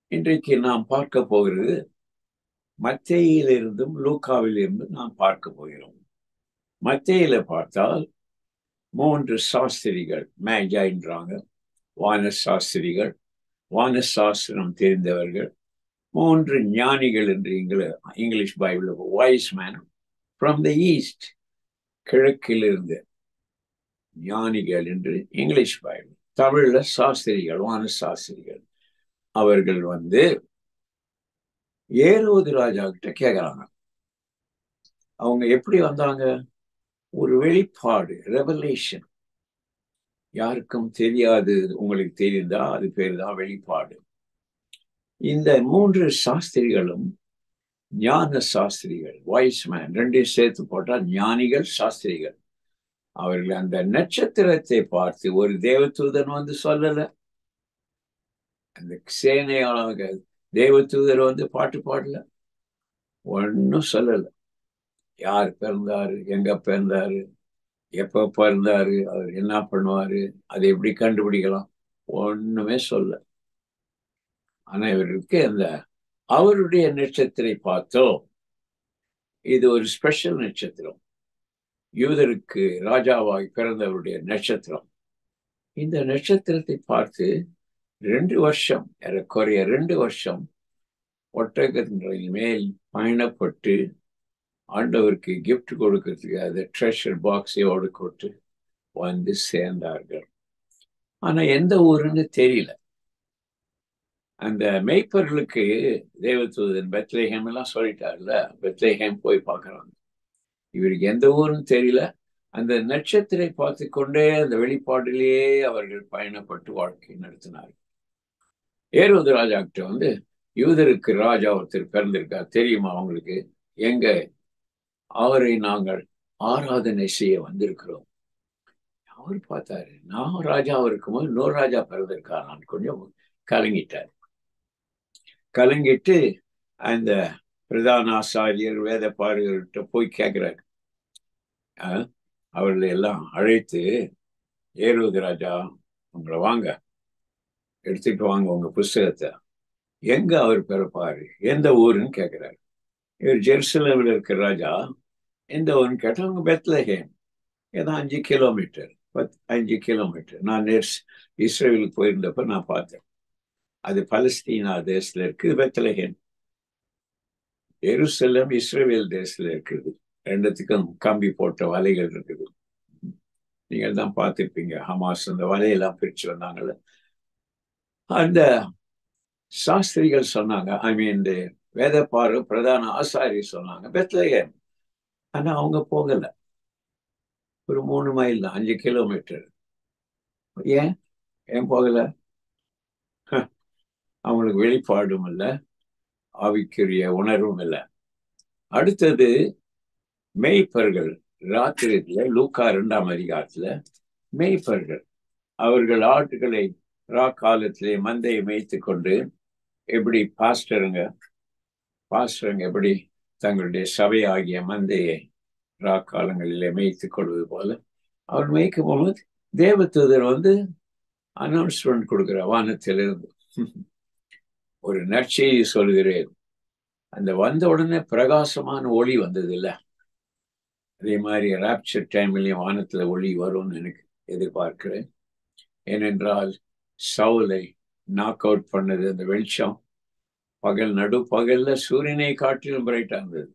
இன்றைக்கு நாம் பார்க்க போகிறது மத்தேயிலிருந்தும் லூக்காவிலிருந்தும் நாம் பார்க்க போகிறோம். மத்தேயில பார்த்தால் 3 சாஸ்திரிகள் மேஜாயின்றாங்க, வான சாஸ்திரிகள், வான சாஸ்திரம் தெரிந்தவர்கள். 3 ஞானிகள் என்று English Bible wise man from the east, கிழக்கிலிருந்து ஞானிகள் என்று இங்கிலீஷ் பைபிள். தமிழ்ல சாஸ்திரிகள், வான சாஸ்திரிகள். அவர்கள் ஏரோது ராஜா கிட்ட கேட்கிறாங்க. அவங்க எப்படி வந்தாங்க? ஒரு வெளிப்பாடு, ரெவலேஷன். யாருக்கும் தெரியாது. உங்களுக்கு தெரிந்தா அது பேர் தான் வெளிப்பாடு. இந்த 3 சாஸ்திரிகளும் ஞான சாஸ்திரிகள், வைஸ்மேன், ரெண்டையும் சேர்த்து போட்டால் ஞானிகள், சாஸ்திரிகள். அவர்கள் அந்த நட்சத்திரத்தை பார்த்து ஒரு தேவதூதன் சொல்லல. அந்த சேனையாளக தேவதூதர் பாட்டு பாடல, ஒன்னும் சொல்லல. யார் பிறந்தாரு, எங்க பிறந்தாரு, எப்ப பிறந்தாரு, அவர் என்ன பண்ணுவாரு, அதை எப்படி கண்டுபிடிக்கலாம், ஒண்ணுமே சொல்ல. ஆனா இவருக்கு அவருடைய நட்சத்திரை பார்த்தோம். இது ஒரு ஸ்பெஷல் நட்சத்திரம், யூதருக்கு ராஜாவாய் பிறந்தவருடைய நட்சத்திரம். இந்த நட்சத்திரத்தை பார்த்து 2 வருஷம், ஏறக்குறைய 2 வருஷம் ஒட்டகத்தின் மேல் பயணப்பட்டு ஆண்டவருக்கு கிஃப்ட் கொடுக்கறதுக்கு அந்த ட்ரெஷர் பாக்ஸையோடு கொண்டு சேர்ந்தார்கள். ஆனா எந்த ஊருன்னு தெரியல. அந்த மேய்ப்பர்களுக்கு தேவதூதன் பெத்லேஹேம் எல்லாம் சொல்லிட்டார்ல, பெத்லேஹேம் போய் பார்க்கறாங்க. இவருக்கு எந்த ஊருன்னு தெரியல. அந்த நட்சத்திரை பார்த்து கொண்டே அந்த வெளிப்பாட்டிலேயே அவர்கள் பயணப்பட்டு வாழ்க்கை நடத்தினார்கள். ஏரோது ராஜா கிட்ட யூதருக்கு ராஜா ஒருத்தர் பிறந்திருக்கார் தெரியுமா அவங்களுக்கு? எங்க? அவரை நாங்கள் ஆராதனை செய்ய வந்திருக்கிறோம். அவர் பார்த்தாரு, நான் ராஜாவா இருக்கும்போது இன்னொரு ராஜா பிறந்திருக்கார். நான் கொஞ்சம் கலங்கிட்டார். கலங்கிட்டு அந்த பிரதான ஆசாரியர் வேத பாருகிட்ட போய் கேட்கிறாரு. அவர்களை எல்லாம் அழைத்து, ஏரோது ராஜா உங்களை வாங்க, எடுத்துட்டு வாங்க உங்க புஸ்தகத்தை, எங்க அவர் பிறப்பாரு, எந்த ஊருன்னு கேட்கிறாரு. இவர் ஜெருசலேமில் இருக்கிற ராஜா. எந்த ஊருன்னு கேட்டா அவங்க பெத்லஹேம், ஏதோ 5 கிலோமீட்டர், 5 கிலோமீட்டர். நான் இஸ்ரேலுக்கு போயிருந்தப்ப நான் பார்த்தேன். அது பலஸ்தீனா தேசத்துல இருக்குது, பெத்லஹேம். எருசலேம் இஸ்ரேல் தேசத்துல இருக்குது. ரெண்டுத்துக்கும் கம்பி போட்ட வலைகள் இருக்குது. நீங்கள் தான் பார்த்திருப்பீங்க, ஹமாஸ் அந்த வலையெல்லாம் பிரிச்சு வந்தாங்கல்ல. அந்த சாஸ்திரிகள் சொன்னாங்க, இந்த வேதப்பாரு பிரதான ஆசாரி சொன்னாங்க பெத்லஹேம். ஆனா அவங்க போகல. ஒரு 3 மைல் தான், 5 கிலோமீட்டர். ஏன் போகல? அவங்களுக்கு வெளிப்பாடும் இல்லை, ஆவிக்குரிய உணர்வும் இல்லை. அடுத்தது மேய்ப்பர்கள். ராத்திரியில லூக்கா 2ஆம் அதிகாரத்துல மேய்ப்பர்கள், அவர்கள் ஆட்டுகளை காலத்திலே மந்தையை மேய்த்து கொண்டு, எப்படி பாஸ்டருங்க எப்படி தங்களுடைய சபை ஆகிய மந்தையை காலங்களிலே மேய்த்துக் கொள்வது போல அவர் மேய்க்கும் போது தேவதூதர் அனௌன்ஸ்மெண்ட் கொடுக்கிற வானத்திலிருந்து ஒரு நற்செய்தி சொல்கிறேன். அந்த வந்த உடனே பிரகாசமான ஒளி வந்தது இல்ல, அதே மாதிரி ராப்சர் டைம்லயும் வானத்துல ஒளி வரும்னு எனக்கு எதிர்பார்க்கிறேன். ஏனென்றால் சவுலை நாக் அவுட் பண்ணது அந்த வெளிச்சம். பகல்ல சூரியனை காட்டிலும் பிரைட்டா இருந்தது.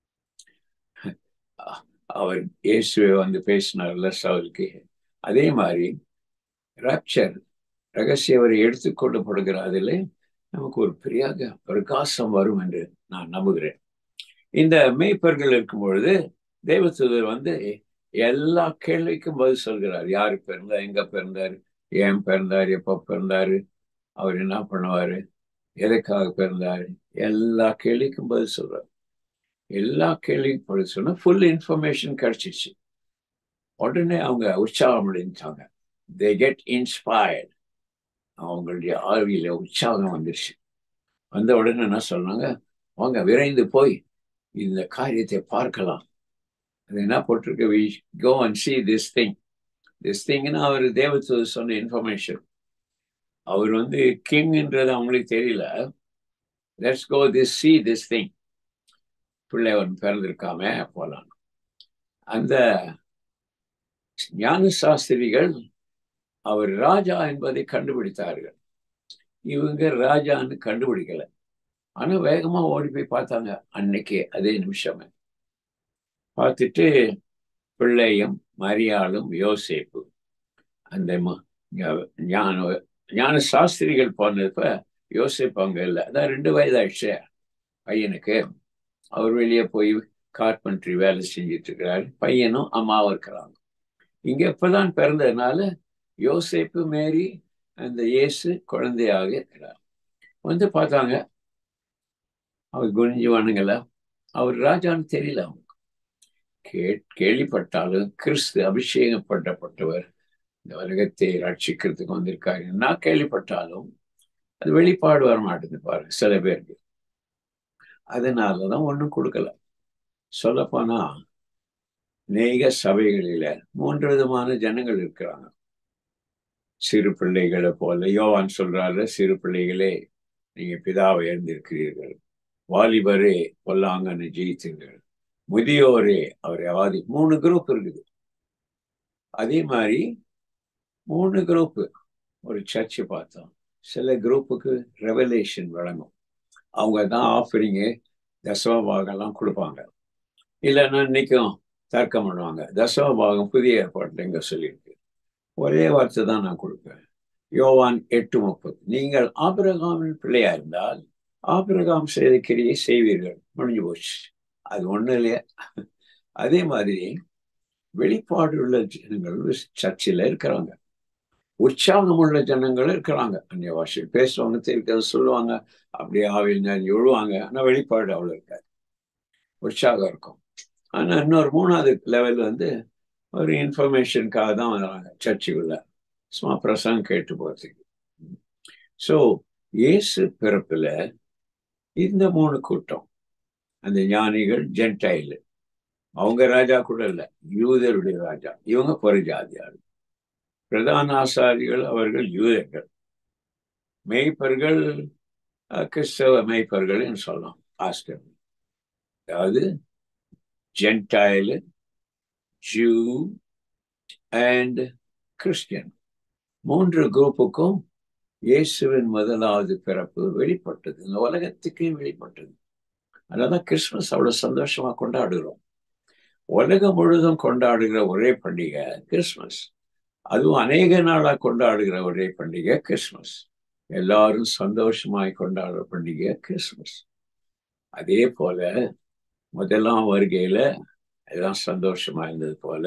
அவர் இயேசுவை பேசினார்ல சவுலுக்கு. அதே மாதிரி ராப்சர் ரகசியவரை எடுத்துக்கொள்ளப்படுகிறதிலே நமக்கு ஒரு பெரிய பிரகாசம் வரும் என்று நான் நம்புகிறேன். இந்த மேய்ப்பர்கள் இருக்கும் பொழுது தேவதூதர் எல்லா கேள்விக்கும் பதில் சொல்கிறார். யாரு பிறந்தா, எங்க பிறந்தாரு, ஏன் பிறந்தாரு, எப்ப பிறந்தாரு, அவர் என்ன பண்ணுவாரு, எதற்காக பிறந்தாரு, எல்லா கேள்விக்கும் பதில் சொல்றாரு. எல்லா கேள்விக்கும் பதில் சொன்னா ஃபுல் இன்ஃபர்மேஷன் கிடைச்சிச்சு. உடனே அவங்க உற்சாகம் அடைஞ்சாங்க. they get inspired. அவங்களுடைய ஆவியில உற்சாகம் வந்துருச்சு. வந்த உடனே என்ன சொன்னாங்க, அவங்க விரைந்து போய் இந்த காரியத்தை பார்க்கலாம். அது என்ன போட்டிருக்கு, we go and see this thing. this thingனா அவர் தேவதூதர் சொன்ன இன்ஃபர்மேஷன். அவர் கிங்ன்றது அவங்களுக்கு தெரியல. Let's go this see this thing. பிள்ளை ஒன்று பிறந்திருக்காம போலாம். அந்த ஞான சாஸ்திரிகள் அவர் ராஜா என்பதை கண்டுபிடித்தார்கள். இவங்க ராஜான்னு கண்டுபிடிக்கல. ஆனா வேகமா ஓடி போய் பார்த்தாங்க. அன்னைக்கு அதே நிமிஷமே பார்த்துட்டு பிள்ளையும் மரியாளும் யோசேப்பு அந்த ஞான சாஸ்திரிகள் போனப்ப யோசேப்பு அங்க இல்லை. அதான் 2 வயதாயிடுச்சு பையனுக்கு. அவர் வெளியே போய் கார்பென்ட்ரி வேலை செஞ்சிட்டு இருக்கிறாரு. பையனும் அம்மாவும் இருக்கிறாங்க. இங்க இப்பதான் பிறந்ததுனால யோசேப்பு மேரி அந்த இயேசு குழந்தையாக இருக்கிறார். வந்து பார்த்தாங்க. அவர் குனிஞ்சு வணங்கல. அவர் ராஜான்னு தெரியல அவங்க. கேள்விப்பட்டாலும் கிறிஸ்து அபிஷேகம் பண்ணப்பட்டவர் இந்த உலகத்தை ரட்சிக்கிறதுக்கு வந்திருக்காரு. நான் கேள்விப்பட்டாலும் அது வெளிப்பாடு வர மாட்டேங்குது பாருங்க சில பேருக்கு. அதனாலதான் ஒண்ணும் கொடுக்கல. சொல்லப்போனா அநேக சபைகளில 3 விதமான ஜனங்கள் இருக்கிறாங்க. சிறு பிள்ளைகளை போல யோவான் சொல்றாரு, சிறு பிள்ளைகளே நீங்க பிதாவை எழுந்திருக்கிறீர்கள், வாலிபரே பொல்லாங்கன்னு ஜெயித்துங்கள், முதியோரே அவரை ஆதி. 3 குரூப் இருக்குது. அதே மாதிரி 3 குரூப் ஒரு சர்ச்சு பார்த்தோம். சில குரூப்புக்கு ரெவலேஷன் வழங்கும். அவங்க தான் ஆஃபரிங்கு தசமபாகம்லாம் கொடுப்பாங்க. இல்லைன்னா இன்னைக்கும் தர்க்கம் பண்ணுவாங்க. தசமபாகம் புதிய ஏற்பாட்டில் எங்க சொல்லியிருக்கு. ஒரே வார்த்தை தான் நான் கொடுப்பேன். யோவான் 8:30. நீங்கள் ஆபிரகாமின் பிள்ளையா இருந்தால் ஆபிரகாம் செய்த கிரியை செய்வீர்கள். முடிஞ்சு போச்சு. அது ஒண்ணு இல்லையா? அதே மாதிரி வெளிப்பாடு உள்ள ஜனங்கள் சர்ச்சில் இருக்கிறாங்க. உற்சாகம் உள்ள ஜனங்கள் இருக்கிறாங்க. அந்நிய பாஷை பேசுவாங்க, தெரிவிக்கிறது சொல்லுவாங்க, அப்படியே ஆவில் நிறைஞ்சு விழுவாங்க. ஆனா வெளிப்பாடு அவ்வளவு இருக்காது. உற்சாகம் இருக்கும். ஆனா இன்னொரு 3வது லெவல் வந்து ஒரு இன்ஃபர்மேஷனுக்காக தான் வராங்க சர்ச்சுக்குள்ள, சும்மா பிரசங்கம் கேட்டு போறதுக்கு. ஸோ இயேசு பிறப்புல இந்த 3 கூட்டம், அந்த ஞானிகள் ஜென்டைல், அவங்க ராஜா கூட இல்லை, யூதருடைய ராஜா. இவங்க புறஜாதியார். பிரதான ஆசாரிகள் அவர்கள் யூதர்கள். மேய்ப்பர்கள் கிறிஸ்தவ மேய்ப்பர்கள் என்று சொல்லலாம். ஆஸ்டர் அதாவது ஜென்டைல், ஜூ அண்ட் கிறிஸ்டியன் 3 குரூப்புக்கும் இயேசுவின் முதலாவது பிறப்பு வெளிப்பட்டது. இந்த உலகத்துக்கே வெளிப்பட்டது. அதனால கிறிஸ்துமஸ் அவ்வளவு சந்தோஷமா கொண்டாடுகிறோம். உலகம் முழுதும் கொண்டாடுகிற ஒரே பண்டிகை கிறிஸ்துமஸ். அதுவும் அநேக நாளா கொண்டாடுகிற ஒரே பண்டிகை கிறிஸ்துமஸ். எல்லாரும் சந்தோஷமாய் கொண்டாடுற பண்டிகை கிறிஸ்துமஸ். அதே போல முதலாம் வருகையில எல்லாம் சந்தோஷமா இருந்தது போல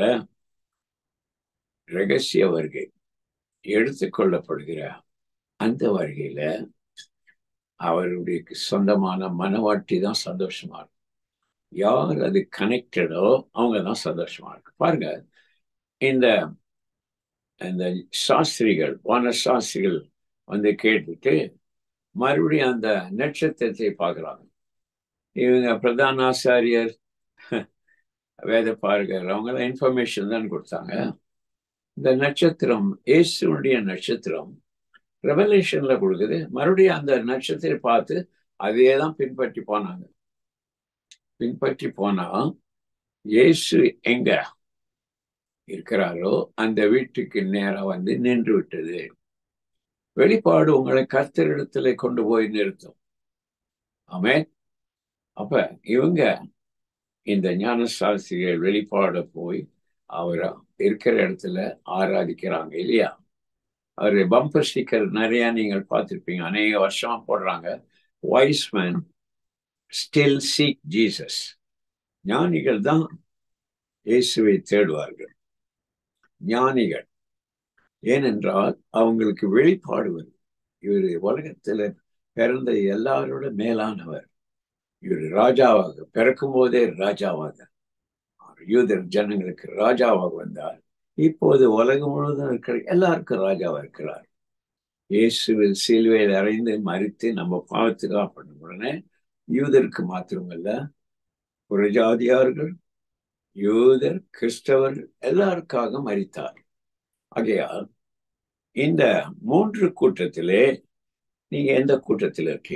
ரகசிய வருகை எடுத்துக்கொள்ளப்படுகிற அந்த வருகையில அவருடைய சொந்தமான மனவாட்டி தான் சந்தோஷமா இருக்கும். யார் அது கனெக்டடோ அவங்க தான் சந்தோஷமா இருக்கு. பாருங்க, இந்த சாஸ்திரிகள், வான சாஸ்திரிகள் வந்து கேட்டுட்டு மறுபடியும் அந்த நட்சத்திரத்தை பார்க்குறாங்க. இவங்க பிரதான ஆசாரியர், வேத பாருகர், அவங்களாம் இன்ஃபர்மேஷன் தான் கொடுத்தாங்க. இந்த நட்சத்திரம், இயேசுனுடைய நட்சத்திரம் ரெவலேஷன்ல கொடுக்குது. மறுபடியும் அந்த நட்சத்திரத்தை பார்த்து அதே தான் பின்பற்றி போனாங்க. பின்பற்றி போனா இயேசு எங்க இருக்கிறாரோ அந்த வீட்டுக்கு நேரம் வந்து நின்று விட்டது. வெளிப்பாடு உங்களை கர்த்தரிடத்துல கொண்டு போய் நிறுத்தும். ஆமென். அப்ப இவங்க இந்த ஞான சாஸ்திரிகள் வெளிப்பாட போய் அவர் இருக்கிற இடத்துல ஆராதிக்கிறாங்க இல்லையா? அவரு பம்பர் ஸ்டிக்கர் நிறைய நீங்கள் பார்த்திருப்பீங்க, அநேக வருஷமா போடுறாங்க. Wise man still seek Jesus. ஞானிகள் தான் இயேசுவை தேடுவார்கள். ஞானிகள், ஏனென்றால் அவங்களுக்கு வெளிப்பாடு வரும். இவர் உலகத்துல பிறந்த எல்லாரோட மேலானவர். இவர் ராஜாவாக பிறக்கும் போதே ராஜாவாக யூதர் ஜனங்களுக்கு ராஜாவாக வந்தார். இப்போது உலகம் முழுவதும் இருக்கிற எல்லாருக்கும் ராஜாவா இருக்கிறார். இயேசுவில் சிலுவையில் அறைந்து மரித்து நம்ம பாவத்துக்காக பண்ண உடனே யூதருக்கு மாத்திரமல்ல, புறஜாதியார்கள், யூதர், கிறிஸ்தவர் எல்லாருக்காக மரித்தார். ஆகையால் இந்த 3 கூட்டத்திலே நீங்க எந்த கூட்டத்தில் இருக்கீங்க?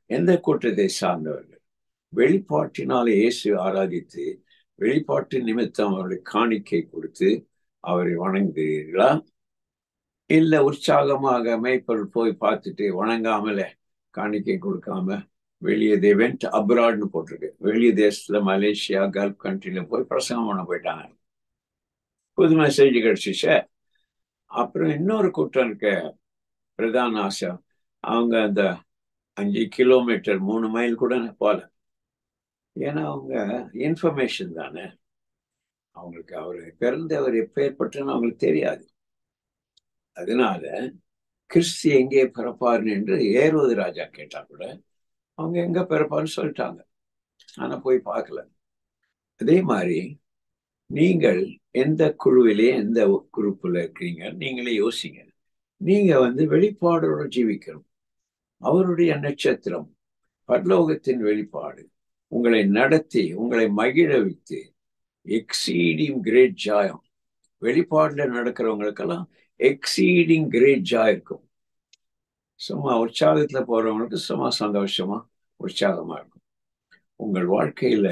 எந்த கூட்டத்தை சார்ந்தவர்கள்? வெளிப்பாட்டினாலே இயேசு ஆராதித்து வெளிப்பாட்டு நிமித்தம் அவருடைய காணிக்கை கொடுத்து அவரை வணங்குகிறீர்களா? இல்ல உற்சாகமாக மேய்ப்பொருள் போய் பார்த்துட்டு வணங்காமல காணிக்கை கொடுக்காம வெளியே they went abroadன்னு போட்டிருக்கு, வெளிய தேசத்துல மலேசியா கல்ஃப் கண்ட்ரில போய் பிரசங்கம் பண்ண போயிட்டாங்க. புது மெசேஜ் கிடைச்சிச்ச. அப்புறம் இன்னொரு கூட்டம் இருக்க பிரதான ஆசை, அவங்க அந்த 5 கிலோமீட்டர் 3 மைல் கூட போல. ஏன்னா அவங்க இன்ஃபர்மேஷன் தானே, அவங்களுக்கு அவரு பிறந்தவர் எப்பேற்பட்டன்னு அவங்களுக்கு தெரியாது. அதனால கிறிஸ்து எங்கே பிறப்பார்னு என்று ஏரோது ராஜா கேட்டா கூட அவங்க எங்க பிறப்பார்னு சொல்லிட்டாங்க, ஆனா போய் பார்க்கல. அதே மாதிரி நீங்கள் எந்த குழுவிலே எந்த குரூப்புல இருக்கீங்க நீங்களே யோசிங்க. நீங்க வெளிப்பாடோட ஜீவிக்கணும். அவருடைய நட்சத்திரம் பரலோகத்தின் வெளிப்பாடு உங்களை நடத்தி உங்களை மகிழ வைத்து எக்ஸீடிங் கிரேட் ஜாயம். வெளிப்பாடுல நடக்கிறவங்களுக்கெல்லாம் எக்ஸீடிங் கிரேட் ஜாய் இருக்கும். சும்மா உற்சாகத்துல போறவங்களுக்கு சும்மா சந்தோஷமா உற்சாகமா இருக்கும். உங்கள் வாழ்க்கையில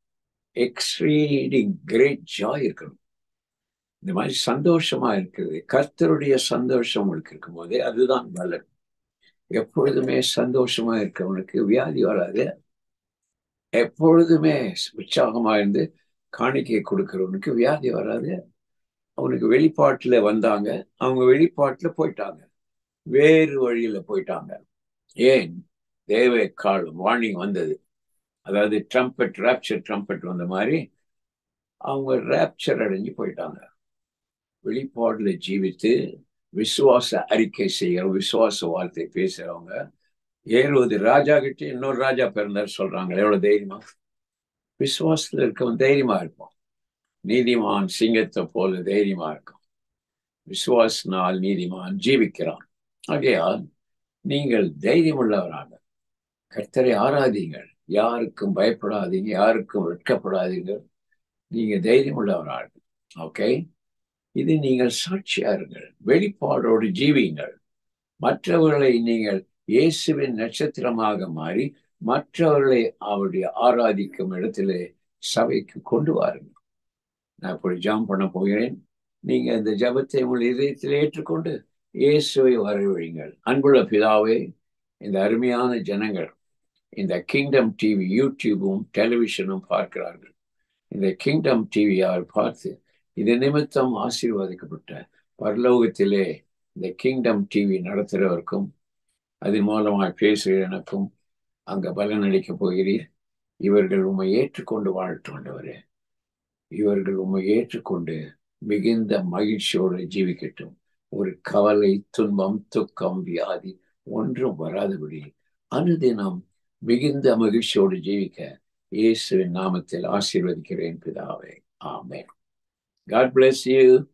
எக்ஸீடிங் கிரேட் ஜாய் இருக்கணும். இந்த மாதிரி சந்தோஷமா இருக்குது, கர்த்தருடைய சந்தோஷம் உங்களுக்கு இருக்கும் போதே அதுதான் பலன். எப்பொழுதுமே சந்தோஷமா இருக்கவனுக்கு வியாதி வராது. எப்பொழுதுமே உற்சாகமா இருந்து காணிக்கை கொடுக்கிறவனுக்கு வியாதி வராது. அவனுக்கு வெளிப்பாட்டுல வந்தாங்க, அவங்க வெளிப்பாட்டுல போயிட்டாங்க, வேறு வழியில போயிட்டாங்க. ஏன்? தேவ காலம் வார்னிங் வந்தது. அதாவது ட்ரம்பெட், ராப்சர் ட்ரம்பெட் வந்த மாதிரி அவங்க ராப்சர் அடைஞ்சு போயிட்டாங்க. வெளிப்பாடுல ஜீவித்து விசுவாச அறிக்கை செய்யற, விசுவாச வார்த்தை பேசுறவங்க ஏறுவது ராஜா கிட்ட இன்னொரு ராஜா பிறந்தார் சொல்றாங்க. எவ்வளவு தைரியமா! விசுவாசத்துல இருக்கவன் தைரியமா இருப்பான். நீதிமான் சிங்கத்தை போல தைரியமா இருக்கும். விசுவாசனால் நீதிமான் ஜீவிக்கிறான். ஆகையால் நீங்கள் தைரியம் உள்ளவராக கர்த்தரை ஆராதிங்கள். யாருக்கும் பயப்படாதீங்க, யாருக்கும் வெட்கப்படாதீங்க. நீங்க தைரியம் உள்ளவராக. ஓகே, இது நீங்கள் சாட்சியாருங்கள். வெளிப்பாடோடு ஜீவியுங்கள். மற்றவர்களை நீங்கள் இயேசுவின் நட்சத்திரமாக மாறி மற்றவர்களை அவருடைய ஆராதிக்கும் இடத்திலே சபைக்கு கொண்டு வாருங்கள். நான் இப்படி ஜெபம் பண்ண போகிறேன். நீங்க இந்த ஜெபத்தை உங்கள் இதயத்தில் ஏற்றுக்கொண்டு இயேசுவை வரவழைங்கள். அன்புள்ள பிதாவே, இந்த அருமையான ஜனங்கள் இந்த கிங்டம் டிவி யூடியூபும் டெலிவிஷனும் பார்க்கிறார்கள். இந்த கிங்டம் டிவியால் பார்த்து இது நிமித்தம் ஆசீர்வதிக்கப்பட்ட பரலோகத்திலே இந்த கிங்டம் டிவி நடத்துகிறவருக்கும் அதன் மூலமாக பேசுகிற எனக்கும் அங்க பலன் அளிக்க போகிறீர். இவர்கள் உம்மை ஏற்றுக்கொண்டு வாழ்த்துண்டவரே, இவர்கள் உம்மை ஏற்றுக்கொண்டு மிகுந்த மகிழ்ச்சியோடு ஜீவிக்கட்டும். ஒரு கவலை, துன்பம், துக்கம், வியாதி ஒன்றும் வராதபடி அனுதினம் மிகுந்த மகிழ்ச்சியோடு ஜீவிக்க இயேசுவின் நாமத்தில் ஆசீர்வதிக்கிறேன் பிதாவே. ஆமென். God bless you.